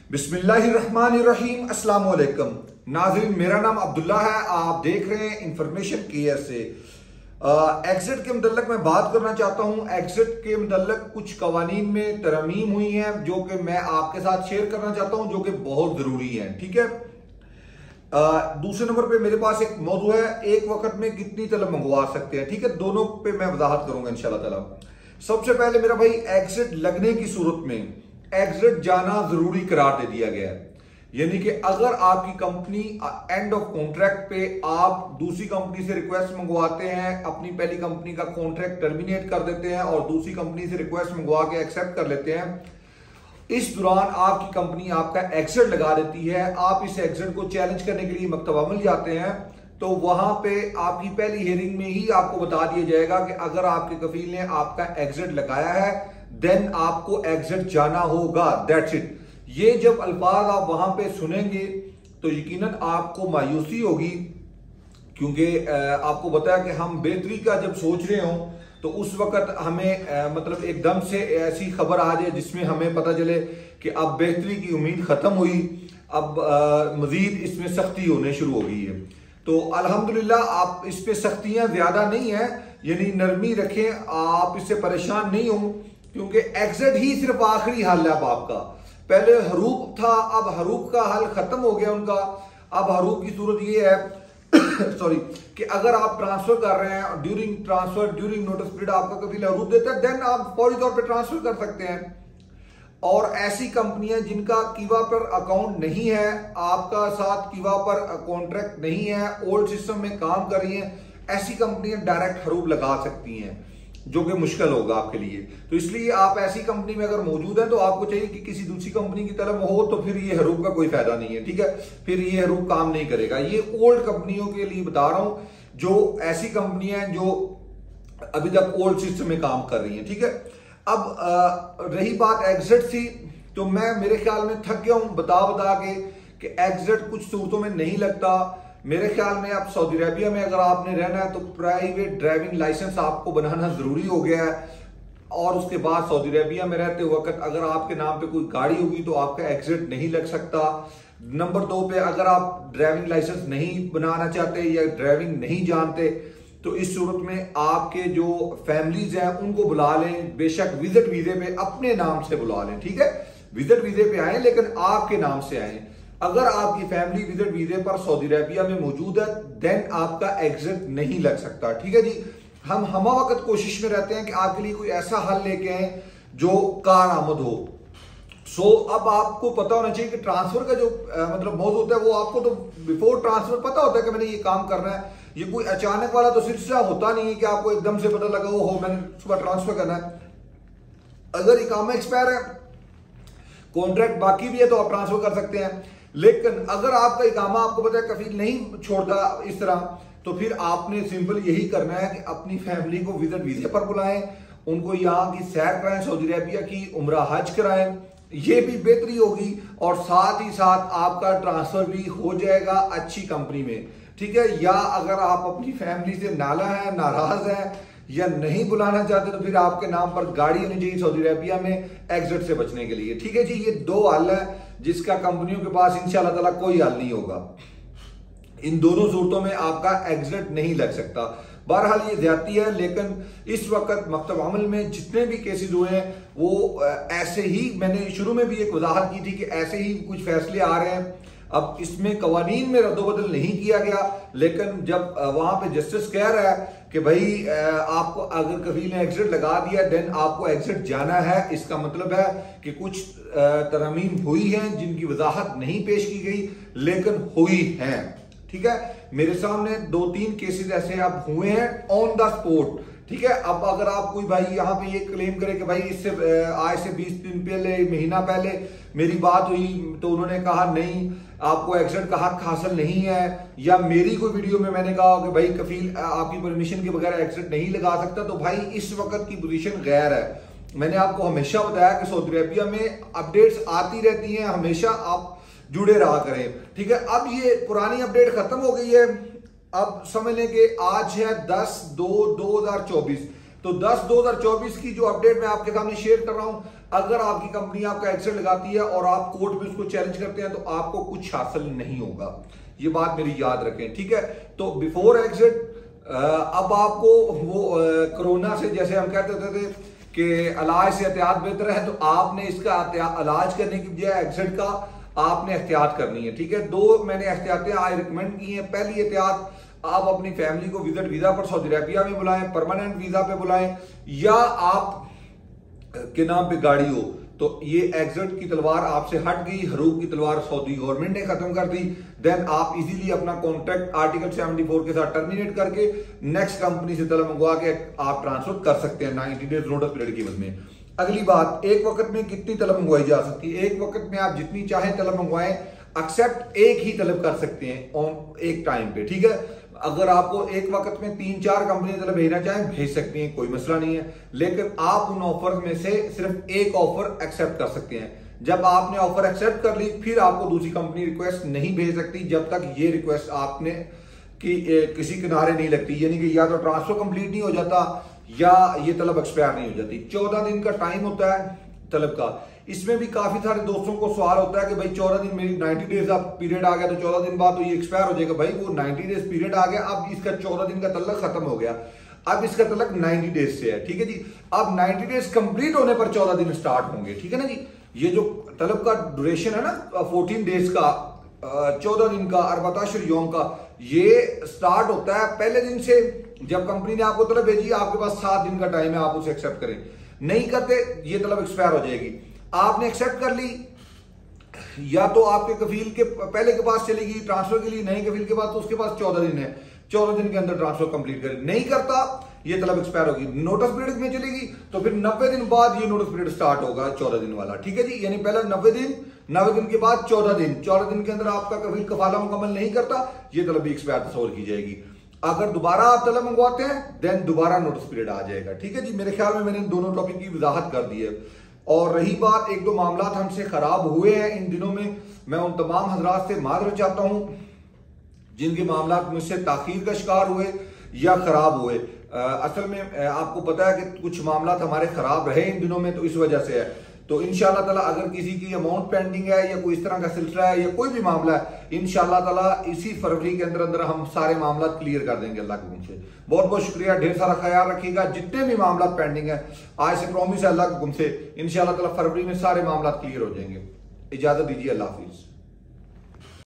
बिस्मिल्लाहिर्रहमानिर्रहीम, अस्सलाम वालेकुम नाज़रीन, मेरा नाम अब्दुल्ला है। आप देख रहे हैं इंफॉर्मेशन केयर से। एग्जिट के मुतल्लक मैं बात करना चाहता हूं। एग्जिट के मुतल्लक कुछ कवानीन में तरमीम हुई हैं जो कि मैं आपके साथ शेयर करना चाहता हूं, जो कि बहुत जरूरी है। ठीक है। दूसरे नंबर पे मेरे पास एक मौजू है, एक वक्त में कितनी तलब मंगवा सकते हैं। ठीक है, दोनों पे मैं वजाहत करूंगा इंशाल्लाह ताला। सबसे पहले मेरा भाई, एग्जिट लगने की सूरत में एग्जिट जाना जरूरी करार दे दिया गया है। यानी कि अगर आपकी कंपनी एंड ऑफ कॉन्ट्रैक्ट पे आप दूसरी कंपनी से रिक्वेस्ट मंगवाते हैं, अपनी पहली कंपनी का कॉन्ट्रैक्ट टर्मिनेट कर देते हैं और दूसरी कंपनी से रिक्वेस्ट मंगवा के एक्सेप्ट कर लेते हैं, इस दौरान आपकी कंपनी आपका एग्जिट लगा देती है। आप इस एग्जिट को चैलेंज करने के लिए मकतब अमल जाते हैं, तो वहां पे आपकी पहली हियरिंग में ही आपको बता दिया जाएगा कि अगर आपके कफील ने आपका एग्जिट लगाया है देन आपको एग्जिट जाना होगा, दैट्स इट। ये जब अल्फाज आप वहां पे सुनेंगे तो यकीनन आपको मायूसी होगी, क्योंकि आपको बताया कि हम बेहतरी का जब सोच रहे हों तो उस वक्त हमें मतलब एकदम से ऐसी खबर आ जाए जिसमें हमें पता चले कि अब बेहतरी की उम्मीद खत्म हुई, अब मजीद इसमें सख्ती होने शुरू हो गई है। तो अल्हम्दुलिल्लाह आप इस पे सख्तियां ज्यादा नहीं है, यानी नरमी रखें, आप इससे परेशान नहीं हो, क्योंकि एग्जिट ही सिर्फ आखिरी हल है। अब आपका पहले हरूप था, अब हरूप का हल खत्म हो गया उनका। अब हरूप की सूरत ये है सॉरी, कि अगर आप ट्रांसफर कर रहे हैं, ड्यूरिंग नोटिस पीरियड आपका कभी हरूप देता है, देन आप फौरी तौर पे ट्रांसफर कर सकते हैं। और ऐसी कंपनियां जिनका कीवा पर अकाउंट नहीं है, आपका साथ कीवा पर कॉन्ट्रैक्ट नहीं है, ओल्ड सिस्टम में काम कर रही हैं, ऐसी कंपनियां डायरेक्ट हरूप लगा सकती हैं, जो कि मुश्किल होगा आपके लिए। तो इसलिए आप ऐसी कंपनी में अगर मौजूद हैं तो आपको चाहिए कि किसी दूसरी कंपनी की तरफ हो, तो फिर ये हरूप का कोई फायदा नहीं है। ठीक है, फिर ये हरूप काम नहीं करेगा। ये ओल्ड कंपनियों के लिए बता रहा हूं, जो ऐसी कंपनियां हैं जो अभी तक ओल्ड सिस्टम में काम कर रही हैं। ठीक है। अब रही बात एग्जिट सी, तो मैं मेरे ख्याल में थक गया हूं बता के कि एग्जिट कुछ सूरतों में नहीं लगता। मेरे ख्याल में अब सऊदी अरेबिया में अगर आपने रहना है तो प्राइवेट ड्राइविंग लाइसेंस आपको बनाना जरूरी हो गया है। और उसके बाद सऊदी अरेबिया में रहते वक्त अगर आपके नाम पे कोई गाड़ी होगी तो आपका एग्जिट नहीं लग सकता। नंबर 2 पे, अगर आप ड्राइविंग लाइसेंस नहीं बनाना चाहते या ड्राइविंग नहीं जानते तो इस सूरत में आपके जो फैमिलीज हैं उनको बुला लें, बेशक विजिट वीजे पे अपने नाम से बुला लें। ठीक है, विजिट वीजे पे आए लेकिन आपके नाम से आए। अगर आपकी फैमिली विजिट वीजे पर सऊदी अरेबिया में मौजूद है देन आपका एग्जिट नहीं लग सकता। ठीक है जी। हम वक्त कोशिश में रहते हैं कि आपके लिए कोई ऐसा हल लेके आए जो कारआमद हो। सो अब आपको पता होना चाहिए कि ट्रांसफर का जो मतलब मौजूद होता है वो आपको तो बिफोर ट्रांसफर पता होता है कि मैंने ये काम करना है। ये कोई अचानक वाला तो सिलसिला होता नहीं है कि आपको एकदम से पता लगा हो मैंने सुबह ट्रांसफर करना है। अगर इकामा एक्सपायर है, कॉन्ट्रैक्ट बाकी भी है, तो आप ट्रांसफर कर सकते हैं। लेकिन अगर आपका इकामा आपको पता है कफील नहीं छोड़ता इस तरह, तो फिर आपने सिंपल यही करना है कि अपनी फैमिली को विजिट वीजे पर बुलाएं, उनको यहाँ की सैर कराएं, सऊदी अरेबिया की उम्रा हज कराएं, ये भी बेहतरी होगी। और साथ ही साथ आपका ट्रांसफर भी हो जाएगा अच्छी कंपनी में। ठीक है। या अगर आप अपनी फैमिली से नाला है, नाराज है या नहीं बुलाना चाहते तो फिर आपके नाम पर गाड़ी होनी चाहिए सऊदी अरेबिया में एग्जिट से बचने के लिए। ठीक है जी। ये 2 हल है जिसका कंपनियों के पास इंशाल्लाह ताला कोई हल नहीं होगा। इन दोनों सूरतों में आपका एग्जिट नहीं लग सकता। बहरहाल ये ज्यादती है, लेकिन इस वक्त मकतब अमल में जितने भी केसेस हुए हैं वो ऐसे ही, मैंने शुरू में भी एक वजाहत की थी कि ऐसे ही कुछ फैसले आ रहे हैं। अब इसमें कवानीन में रद्दोबदल नहीं किया गया, लेकिन जब वहां पे जस्टिस कह रहा है कि भाई आपको अगर कफील ने एग्जिट लगा दिया देन आपको एग्जिट जाना है, इसका मतलब है कि कुछ तरमीम हुई हैं जिनकी वजाहत नहीं पेश की गई लेकिन हुई हैं। ठीक है। मेरे सामने 2-3 केसेस ऐसे अब हुए हैं ऑन द स्पॉट। ठीक है। अब अगर आप कोई भाई यहाँ पे ये क्लेम करे कि भाई इससे आज से 20 दिन पहले, महीना पहले मेरी बात हुई तो उन्होंने कहा नहीं आपको एग्जिट का हक हासिल नहीं है, या मेरी कोई वीडियो में मैंने कहा कि भाई कफील आपकी परमिशन के बगैर एग्जिट नहीं लगा सकता, तो भाई इस वक्त की पोजीशन गैर है। मैंने आपको हमेशा बताया कि सऊदी अरेबिया में अपडेट्स आती रहती हैं, हमेशा आप जुड़े रहा करें। ठीक है। अब ये पुरानी अपडेट खत्म हो गई है, अब समझ लें कि आज है 10/2/2024। तो 10/2024 की जो अपडेट मैं आपके सामने शेयर कर रहा हूं, अगर आपकी कंपनी आपका एग्जिट लगाती है और आप कोर्ट में उसको चैलेंज करते हैं तो आपको कुछ हासिल नहीं होगा, ये बात मेरी याद रखें, ठीक है। तो बिफोर एग्जिट अब आपको वो कोरोना से, जैसे हम कहते थे कि इलाज से एहतियात बेहतर है, तो आपने इसका इलाज करने की बजाय एग्जिट का आपने एहतियात करनी है, ठीक है। दो मैंने एहतियातें आज रिकमेंड की हैं। पहली एहतियात, आप अपनी फैमिली को विजिट वीजा पर सऊदी अरबिया में बुलाएं, परमानेंट वीजा पे बुलाएं, या आप के नाम पे गाड़ी हो तो ये एग्जिट की तलवार आपसे हट गई, हरूब की तलवार सऊदी गवर्नमेंट ने खत्म कर दी। देन आप इजीली अपना कॉन्ट्रैक्ट आर्टिकल 74 के साथ टर्मिनेट करके नेक्स्ट कंपनी से तलब मंगवा के आप ट्रांसफर कर सकते हैं 90 डेज नोटिस पीरियड की मद में। अगली बात, एक वक्त में कितनी तलब मंगवाई जा सकती है? एक वक्त में आप जितनी चाहे तलब मंगवाएं, एक्सेप्ट एक ही तलब कर सकते हैं ऑन एक टाइम पे, ठीक है। अगर आपको एक वक्त में 3-4 कंपनी तलब भेजना चाहें भेज सकती हैं, कोई मसला नहीं है, लेकिन आप उन ऑफर में से सिर्फ एक ऑफर एक्सेप्ट कर सकते हैं। जब आपने ऑफर एक्सेप्ट कर ली, फिर आपको दूसरी कंपनी रिक्वेस्ट नहीं भेज सकती जब तक ये रिक्वेस्ट आपने किसी किनारे नहीं लगती, यानी कि या तो ट्रांसफर कंप्लीट नहीं हो जाता या ये तलब एक्सपायर नहीं हो जाती। 14 दिन का टाइम होता है तलब का। इसमें भी काफी सारे दोस्तों को सवाल होता है कि भाई 14 दिन मेरी 90 डेज अब पीरियड आ गया तो 14 दिन बाद तो ये एक्सपायर हो जाएगा। भाई वो 90 डेज पीरियड आ गया, अब इसका 14 दिन का तल्लक खत्म हो गया, अब इसका तल्लक 90 डेज से है, ठीक है जी। अब 90 डेज कंप्लीट होने पर 14 दिन स्टार्ट होंगे, ठीक है ना जी। ये जो तलब का ड्यूरेशन है ना 14 डेज का, 14 दिन का, 14 यौम का, ये स्टार्ट होता है पहले दिन से जब कंपनी ने आपको तलब भेजी। आपके पास 7 दिन का टाइम है, आप उसे एक्सेप्ट करें। नहीं करते ये तलब एक्सपायर हो जाएगी। आपने एक्सेप्ट कर ली, या तो आपके कफील के पहले के पास चलेगी ट्रांसफर के लिए, नए कफील के पास तो उसके पास 14 दिन है, 14 दिन के अंदर ट्रांसफर कंप्लीट करें। नहीं करता ये तलब एक्सपायर होगी। नोटिस पीरियड में चलेगी तो फिर 90 दिन बाद ये नोटिस पीरियड स्टार्ट होगा 14 दिन वाला, ठीक है जी। यानी पहले 90 दिन, 90 दिन के बाद 14 दिन, 14 दिन के अंदर आपका कफील कफाला मुकम्मल नहीं करता, ये तलब भी एक्सपायर तस्वर की जाएगी। अगर दोबारा आप तलब मंगवाते हैं देन दोबारा नोटिस पीरियड आ जाएगा, ठीक है जी। मेरे ख्याल में मैंने दोनों टॉपिक की वजाहत कर दी है। और रही बात, एक दो मामला हमसे खराब हुए हैं इन दिनों में, मैं उन तमाम हजरात से माजरत चाहता हूं जिनके मामला मुझसे ताखीर का शिकार हुए या खराब हुए। असल में आपको पता है कि कुछ मामला हमारे खराब रहे इन दिनों में, तो इस वजह से है। तो इंशाअल्लाह ताला अगर किसी की अमाउंट पेंडिंग है या कोई इस तरह का सिलसिला है या कोई भी मामला है, इंशाअल्लाह ताला इसी फरवरी के अंदर अंदर हम सारे मामला क्लियर कर देंगे अल्लाह के हुक्म से। बहुत बहुत शुक्रिया, ढेर सारा ख्याल रखिएगा। जितने भी मामला पेंडिंग है आज से प्रॉमिस है अल्लाह के हुक्म से इंशाअल्लाह ताला फरवरी में सारे मामला क्लियर हो जाएंगे। इजाजत दीजिए, अल्लाह हाफिज।